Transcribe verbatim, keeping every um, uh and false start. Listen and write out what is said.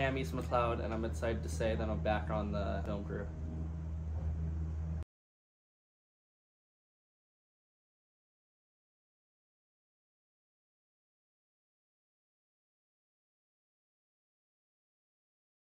Ham East Macleod, and I'm excited to say that I'm back on the film crew.